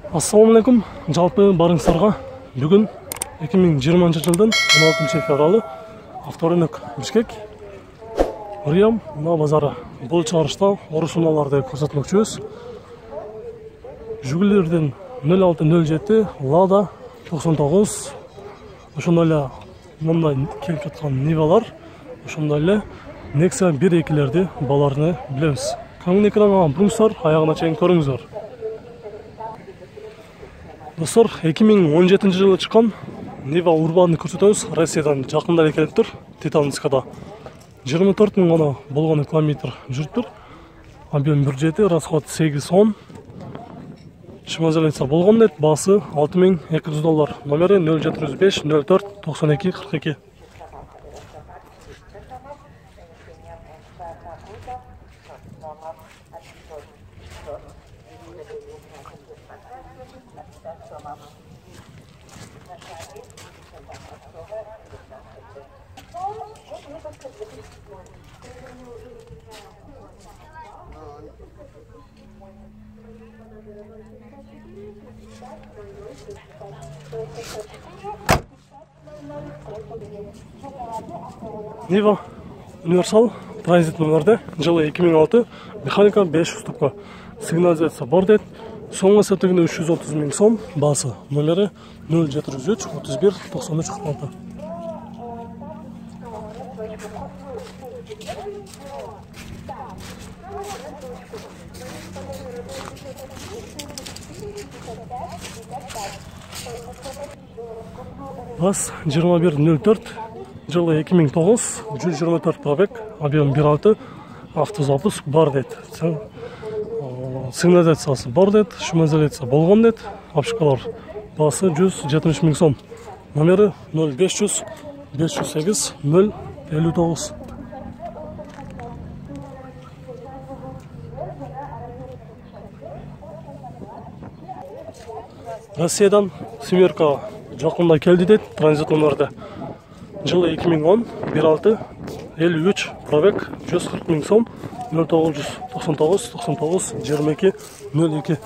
Ассалаумалейкум, жалпы барыңыздарга. Бүгін 2020 жылдың 16 февралы авторынок Бишкек. Риям на базары. Бұл чыгарышта орусуналарды көрсөтмөкчүбүз. Жүгүлөрдөн 0607 Лада 99. Ошондой эле мындай келип жаткан Нивалар, ошондой эле Nexia 1.2-лерди баларыны билебиз. Камын экранга буруңуздар, аягына чейин көрүңүздөр. Достор, 2017 жылы чыккан Niva Urban'ı көрсөтөбүз. Россиядан жакында эле келип тур. Титанскада 24 000 гана болгон километр жүрүп тур. Объем 1.7, расход 8-10. Шумоизоляция болгон дейт. Баасы $6200. Номери 0705 04 92 42. Niva универсал транзит номерде, жылы 2006, механика 5 ступка, сигнализация бар дейт. Соңғы сәттігінде 330 000 сом, басы номері 0703 31 93 46. Бас 2104, жылы 2009, 124 пробег, объем 1.6, автозапуск бар дейт. Сигнализациясы бар дейт, шумоизоляция болгон дейт, обшивкалар басы 170 000 сом. Номери 0500 508 059. Россиядан семерка жакында келди дейт, транзит номерде. Жылы 2010, 1.6, 53, пробег, 140 000 сом, 0999 99 22 02.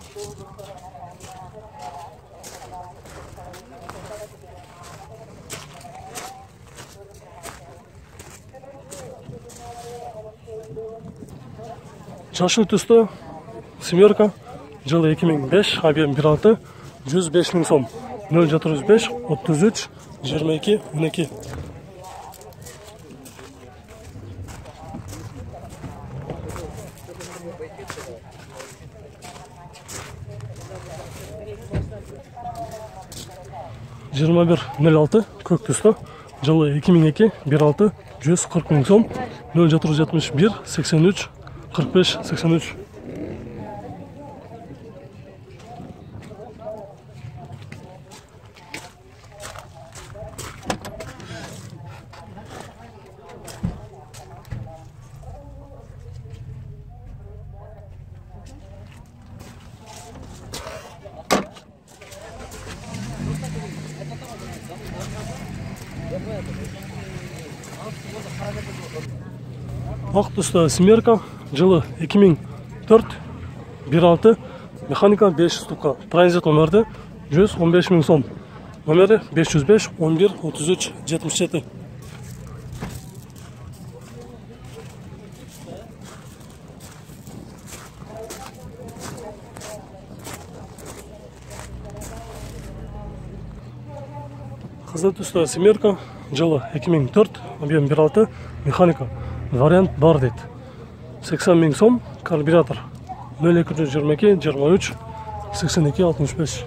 Чашыл түстө семерка, жылы 2005, объем 1.6, 105 000 сом, 0705 33 22 12. Жиырма бир 06 көк түстө, жылы 2002, 1.6, 140 000 сом, 0771 83 45 83. Ак түстө семерка, жылы 2004, 1.6, механика 5 ступка, транзит номерде 115 000 сом, номери 505 11 33 77. Кызыл түстө семерка, жылы 2004, объем 1.6, механика, вариант бар дейт. 80 000 сом, карбюратор 0222 23 82 65.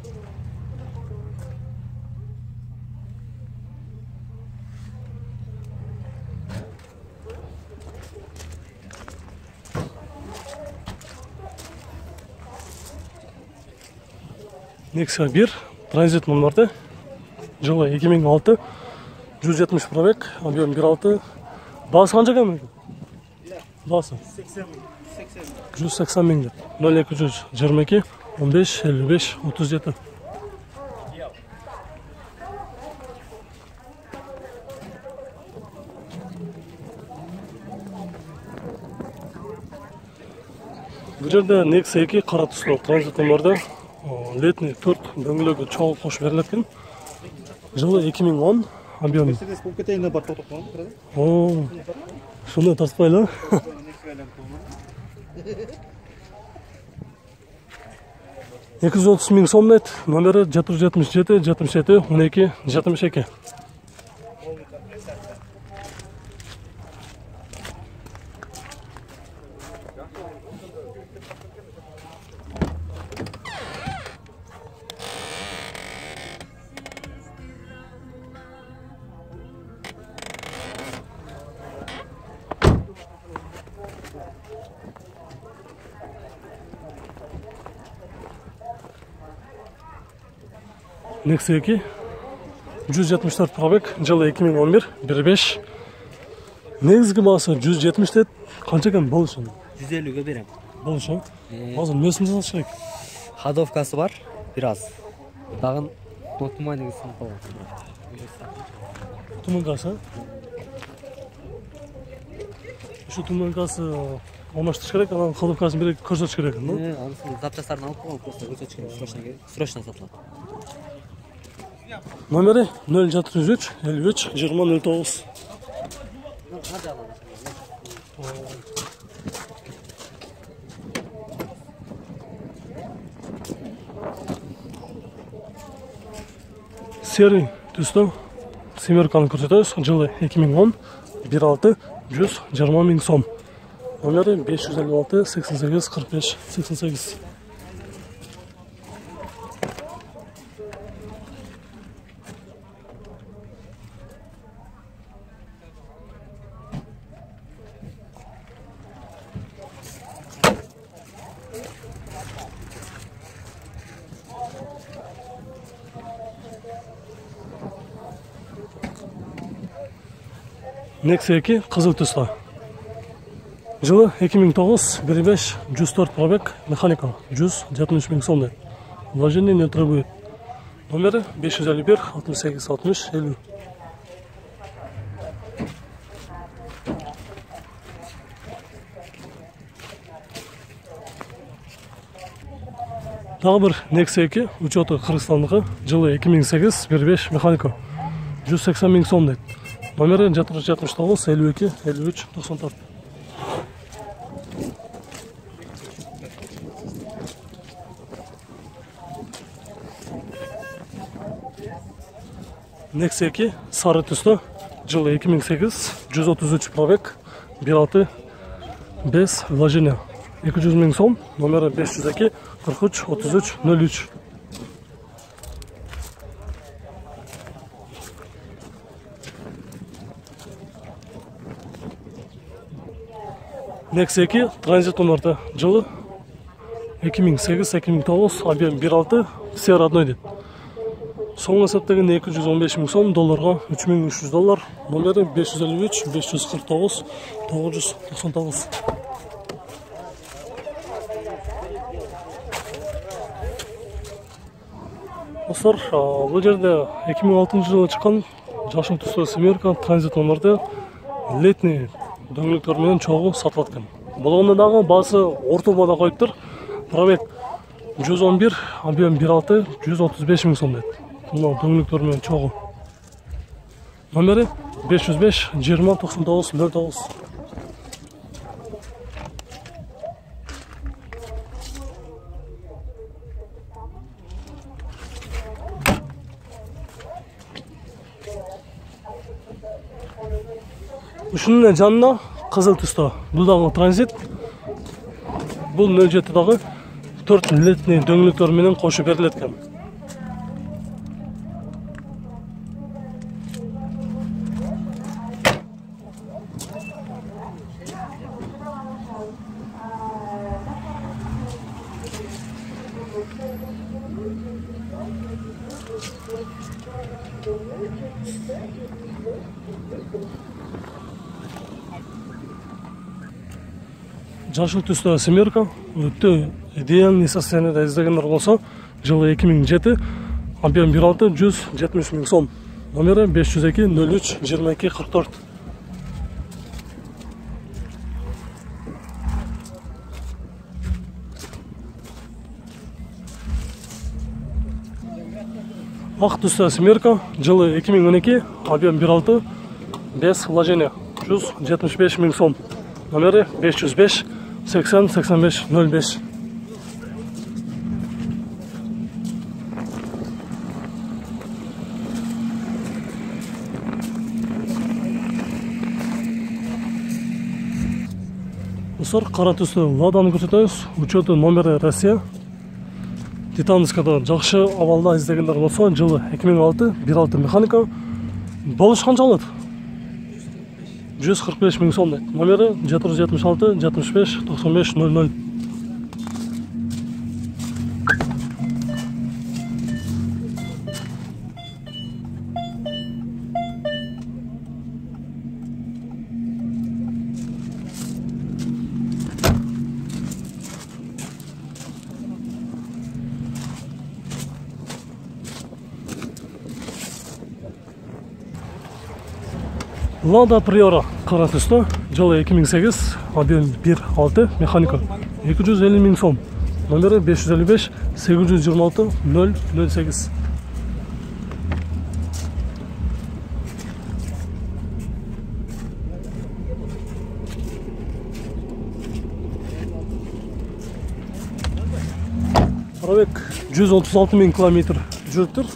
Nexia 1, транзит номерде, жылы 2006, 170 пробег, объем 1.6, басы қанша кем? Басы 180 000. 0222 15 55 37. Бұл жерде Nexia 2 қара түслі транзит номерде летний 4 дөңгөлөгү чогуу кошуп берилет экен. Жылы 2010 объем. Мерседес болып кетейін бар тоқтап қалды. О, шуны тартпайлы. 230 миң сом нет, номері 777 77 12 72. Nexia 2 174 пробег, жылы 2011 1.5. Негізгі басы 170 деді. Қанша екен болушы? 150-ге берем. Болушы. Азыр несін салыш керек? Ходовкасы бар, біраз. Дағын нотуманигісін қоған. Туманкасы? Şu туманкасы алмаштырыш керек, анан ходовкасын берек көрсөтүш керек, ну? Анысын запчастарын алып қоған, просто көрсөтүш керек, срочно сатылады. Номері 063 53 20 09. Серый түсті семерканы көрсетеміз. Жылы 2010 1.6 120 миң сом. Номері 556 88 45 88. Nexia 2 қызыл түсті. Жылы 2009 1.5 104 пробег, механика 170 миң сом. Вложение не требует. Номері 551 68 60 50. Тағы бір Nexia 2 учеты Қырғызстандығы, жылы 2008 1.5 механика 180 миң сом. Номері 779 52 53 94. Nexia 2 сары түсті, жылы 2008 133 пробег, 1.6 без вложения 200 миң сом. Номері 502 43 33 03. Nexia 2 транзит номерді, жылы 2008-2009 объем 1.6 все родной дейді. Соңғы есептеген 215 миң сом, долларға 3300 доллар. Номері 553 549 999. Достар, бұл жерде 2006 жылы шыққан жасыл түсті семерка транзит номерді летний дөңгелектермен чоғы сатылат екен. Бұл дағы басы ортомада қойып тұр. Пробег 111, объем 1.6 135 миң сом дейді. Мынау дөңгелектермен чоғы. Номері 505 20 99 09. Үшінің жанына қызыл түсті. Бұл дағы транзит. Бұл 07 дағы 4 летний дөңгелектермен қошы берілеткен. Жасыл түсті семерка, өтті идеальный состояниеде іздегендер болса, жылы 2007, объем 1.6 170 миң сом. Номері 502 03 22 44. Ақ түсті семерка, жылы 2012, объем 1.6, без вложения, 175 000 сом. Номері 505 80 85 05. Достар, қара түсті ладаны көрсетеміз. Учеты номері Россия. Титанскада жақшы авалда іздегендер болса, жылы 2006, 1.6 механика. Болыш қанша алады? 145 000 сом. Номері 776 75 95 00. Lada Priora қара түсті, жылы 2008, объем 1.6, механика 250 000 сом. Номері 555 826 008. Пробег 136 000 километр жүріп тұр.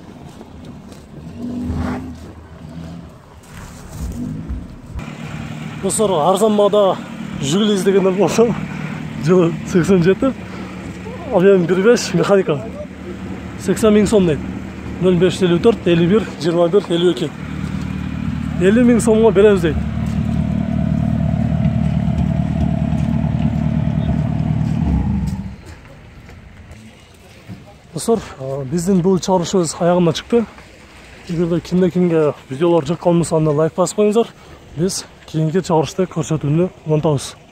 Достар, арзан бағада жүгіл іздегендер болса, жылы 87, объем 1.5, механика 80 000 сом дейді. 0554 51 21 52. 50 000 сомға береміз дейді. Достар, біздің бұл чарышымыз аяғына шықты. Егерде кімде-кімге видеолар жық қалмаса, лайк басып қойыңыздар. Біз кейінгі чарышты көрсетуіне ұмытпаңыз.